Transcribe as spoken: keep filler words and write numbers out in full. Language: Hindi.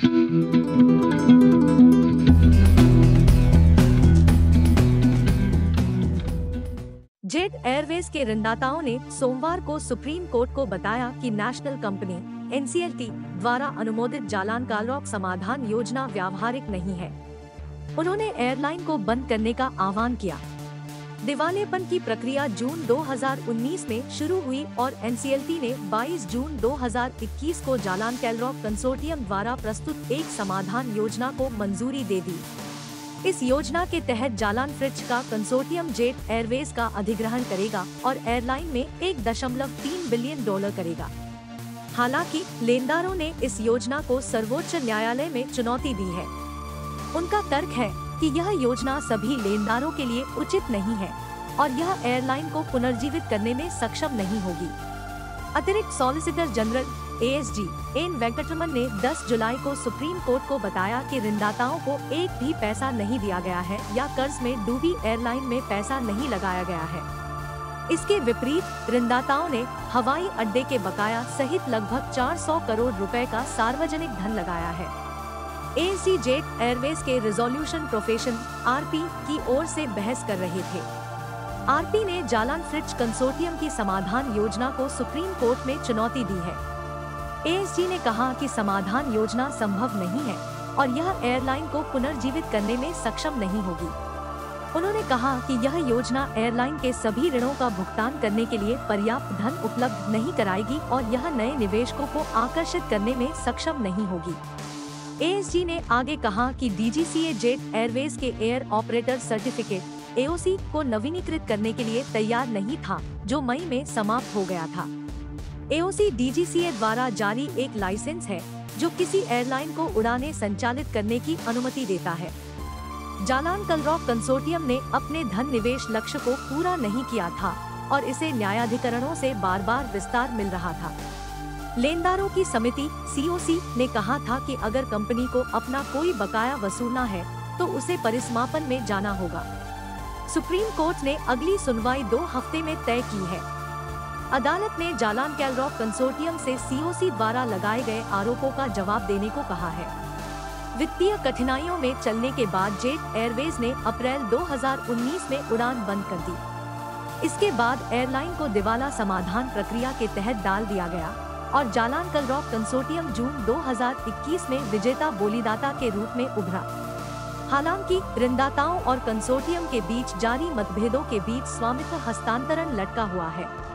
जेट एयरवेज के ऋणदाताओं ने सोमवार को सुप्रीम कोर्ट को बताया कि national company N C L T द्वारा अनुमोदित जालान कालरॉक समाधान योजना व्यावहारिक नहीं है। उन्होंने एयरलाइन को बंद करने का आह्वान किया। दिवालियेपन की प्रक्रिया जून दो हज़ार उन्नीस में शुरू हुई और एन सी एल टी ने बाईस जून दो हज़ार इक्कीस को जालान कालरॉक कंसोर्टियम द्वारा प्रस्तुत एक समाधान योजना को मंजूरी दे दी। इस योजना के तहत जालान फ्रिज का कंसोर्टियम जेट एयरवेज का अधिग्रहण करेगा और एयरलाइन में एक दशमलव तीन बिलियन डॉलर करेगा। हालांकि लेनदारों ने इस योजना को सर्वोच्च न्यायालय में चुनौती दी है। उनका तर्क है कि यह योजना सभी लेनदारों के लिए उचित नहीं है और यह एयरलाइन को पुनर्जीवित करने में सक्षम नहीं होगी। अतिरिक्त solicitor general A S G N Venkataraman ने दस जुलाई को सुप्रीम कोर्ट को बताया कि ऋणदाताओं को एक भी पैसा नहीं दिया गया है या कर्ज में डूबी एयरलाइन में पैसा नहीं लगाया गया है। इसके विपरीत ऋणदाताओं ने हवाई अड्डे के बकाया सहित लगभग चार सौ करोड़ रुपए का सार्वजनिक धन लगाया है। A S G Jet Airways के रिजोल्यूशन प्रोफेशन आर पी की ओर से बहस कर रहे थे। आर पी ने जालान फ्रिज कंसोर्टियम की समाधान योजना को सुप्रीम कोर्ट में चुनौती दी है। ए एस जी ने कहा कि समाधान योजना संभव नहीं है और यह एयरलाइन को पुनर्जीवित करने में सक्षम नहीं होगी। उन्होंने कहा कि यह योजना एयरलाइन के सभी ऋणों का भुगतान करने के लिए पर्याप्त धन उपलब्ध नहीं कराएगी और यह नए निवेशकों को आकर्षित करने में सक्षम नहीं होगी। ए एस जी ने आगे कहा कि D G C A Jet Airways के air operator certificate A O C को नवीनीकृत करने के लिए तैयार नहीं था, जो मई में समाप्त हो गया था। ए O C D G C ए द्वारा जारी एक लाइसेंस है जो किसी एयरलाइन को उड़ानें संचालित करने की अनुमति देता है। जालान कालरॉक कंसोर्टियम ने अपने धन निवेश लक्ष्य को पूरा नहीं किया था और इसे न्यायाधिकरणों से बार बार विस्तार मिल रहा था। लेनदारों की समिति सी ओ सी ने कहा था कि अगर कंपनी को अपना कोई बकाया वसूलना है तो उसे परिसमापन में जाना होगा। सुप्रीम कोर्ट ने अगली सुनवाई दो हफ्ते में तय की है। अदालत ने जालान कालरॉक कंसोर्टियम से सी ओ सी द्वारा लगाए गए आरोपों का जवाब देने को कहा है। वित्तीय कठिनाइयों में चलने के बाद जेट एयरवेज ने अप्रैल दो हज़ार उन्नीस में उड़ान बंद कर दी। इसके बाद एयरलाइन को दिवाला समाधान प्रक्रिया के तहत डाल दिया गया और जालान कालरॉक कंसोर्टियम जून दो हज़ार इक्कीस में विजेता बोलीदाता के रूप में उभरा। हालांकि ऋणदाताओं और कंसोर्टियम के बीच जारी मतभेदों के बीच स्वामित्व हस्तांतरण लटका हुआ है।